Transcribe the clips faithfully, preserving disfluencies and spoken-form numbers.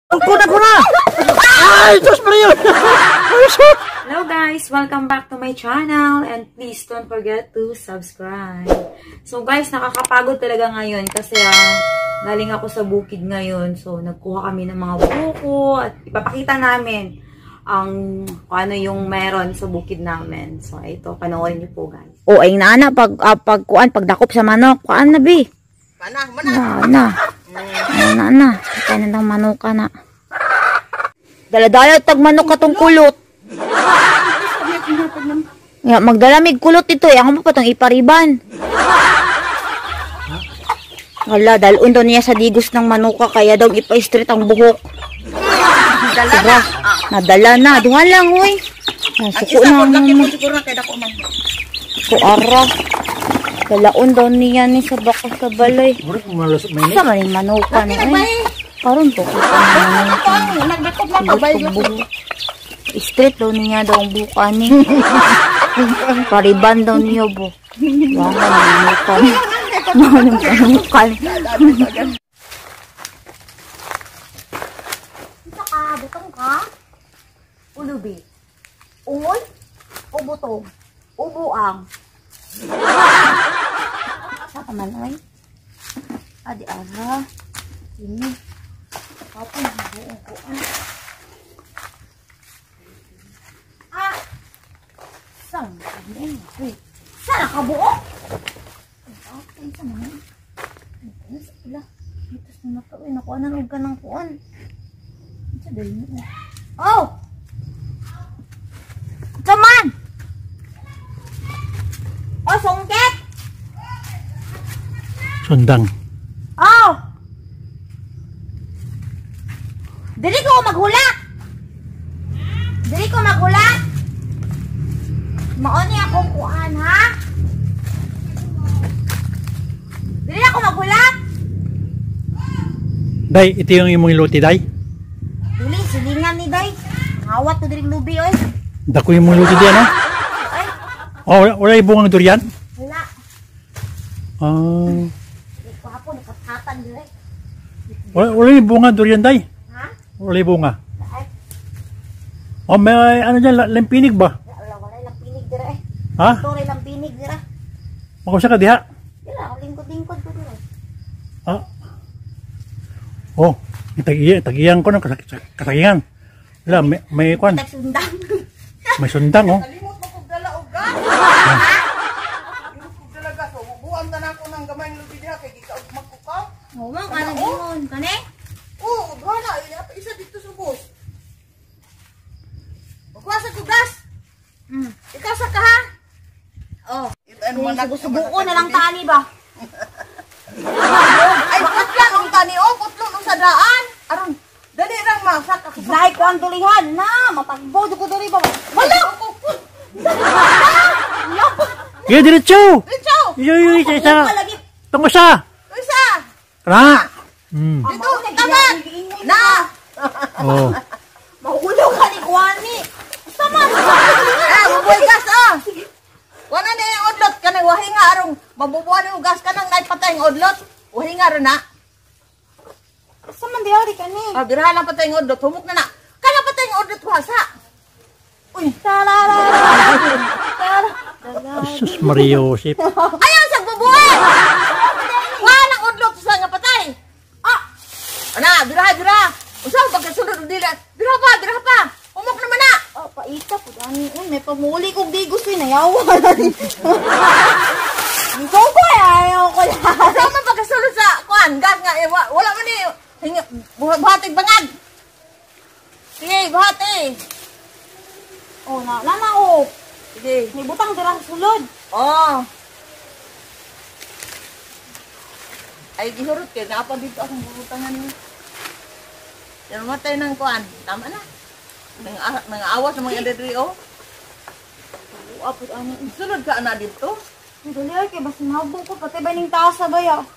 Kuna kuna! Ay, Diyos Maria! Hello guys! Welcome back to my channel and please don't forget to subscribe. So guys, nakakapagod talaga ngayon kasi uh, galing ako sa bukid ngayon. So nagkuha kami ng mga buko at ipapakita namin ang kung ano yung meron sa bukid namin. So ito, panoorin niyo po guys. O ay nana pag uh, pag kuan pagdakop sa manok, kuan na bi. Mana, mana. Na na. Na na. Kaya na manok ka na. Dala-dala tag manok katong kulot. Ya, magdalamig kulot ito. Yang mo pa tong ipariban. Wala, dalun daw niya sa digos ng manuka kaya daw ipa-straight ang buhok. Dala na. Nadala na. Duha lang, uy. Suko na mo. Suko ara. Dalaon daw niya ni sa baka sa balay. Sa man yung manuka ni ay. Karon to kita na Nagdakop na pabay. Straight daw niya daw ang buka ni. Pariban daw niya bo. Wala na manuka ni. Wala na manuka ni. Isa ka, butong ka? Ulubi. Ungol? O butong? O buang? Sa ka man ay. Adi ara. Ini. Apa yang buong ko? Ah! Sang ini. Wait. Sana ka buo? Okay, sa man. Ano sa pila? Dito sa mata. Uy, nakuha na huwag ka ng kuan. Sa dali mo. Oh! Come on! Oh, sungkit! Sundang. Oh! Dili ko maghulak! Dili ko maghulak! Maoni akong kuan, ha? Dili ako maghulak! Day, ito yung imong iluti, Day. Dili, silingan ni Day. Ngawat ko dili lubi, oy. Dako yung imong iluti diyan, no? Ay, Oh, wala, wala yung bungang durian? wala. Ah, Dili ko hapon, nakatatan dili. wala, wala yung bunga durian, Day. Ha? Wala yung bunga. Ay, Oh, may ano dyan, la- lempinig ba? wala, wala lang pinig dira eh. Ha? Tore lang pinig dira. Makusya ka diha? Dila, lingkod-lingkod ko dira. Ah. Oh, tag-iyan, tag-iyan ko ng kasak kasakingan. Wala, may, may kwan, Tagsundang. may sundang, oh. Kalimot mo kong dala o gas. Kalimot kong dala gas. O, bubuang na na ako ng gamay ng lubi diha kay gikaog magkukaw. Oo, man, kana gingon. Kane? Oo, gana. Isa dito sa bus. Magwasa ko gas. Mm. Ikasa ka ha. Oh. Ano man ako sa Subuko na lang tani ba? Ay, putlan ang tani o. Putlon ang sadaan. Aron, dali lang masak ako. Lahi ko ang tulihan na. Matagbo ko dali ba? Wala! Iya, diretso! Diretso! Iyo, iyo, isa, isa. Palagi. Tunggu sa! Isa! Kana! Hmm. Dito, tamat! Na! Oh. Mahulo ka ni Kwani. Sama. Ah, mabuhay gas ah! Wala na yung odlot ka na, wahi nga arong mabubuhan yung gas ka nang naipatay yung odlot. Wahi nga rin na. Sama di ari kani. Ah, birahan lang patay yung odlot, humok na na. Kala patay yung odlot, wasa. Uy, Tarara. Jesus Maria Joseph. ayaw sa bubuhay! Wala ng odlot sa nga patay. Ah! Ana, biraha, biraha. Usang pagkasunod ng dila. Biraha pa, biraha pa. Humok naman na. Oh, paita po dani. Uy, may pamuli kog digos ni nayawan. Ikaw ko ayaw ko yan. Usang man pagkasunod sa kuan, gas nga. Eh, wa- wala man eh. Hinga, buhat- buhatig bangag. Sige, buhati. Oh, na na na oh. Sige. May butang dira sa sulod. Oh. Ay, gihurot kayo. Naapa dito akong bubutangan niyo. Yan matay ng kuan. Tama na. Nang, nang awas ng mga edadri, oh. Apot ano. Sunod ka na dito. Ang dali ay kay basta mahabong ko pati ba ning taasa ba ya?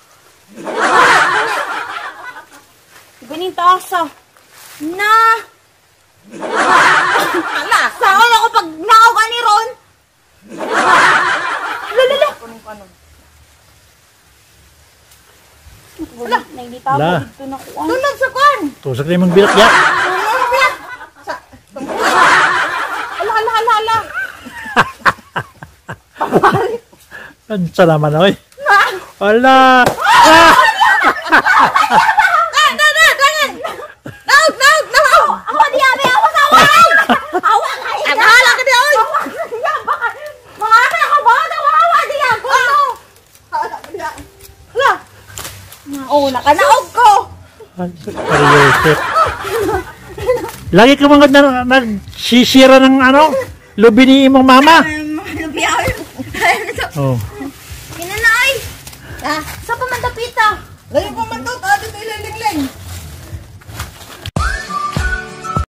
Iba ning taasa. Na! Hala! Saan ako pag nakaw ka ni Ron? Lalala! Kunong kanon. Wala. Nailitaw Wala. ko dito na kuan. Tulog sa kwan. Tusak na yung bilak ya. Tulog biyak. Sa... Ala, ala, ala, ala. Ang salaman oy. Wala. Ah! Tangan, tangan, tangan. Naog, naog, naog. Awa di abi, awa sa awa. Awa kay. Ang bahala ka di, oy. Mga anak ko ba na awa di ako. Bahala ka di. Ala. Oh, nakanaog ko. Seryoso. Lagi ka mga na, nagsisira ng ano, lubi ni imong mama. Oh. Kinanay. Ah, Sa pamandapita. layo ko man to, ado to ilang-ling.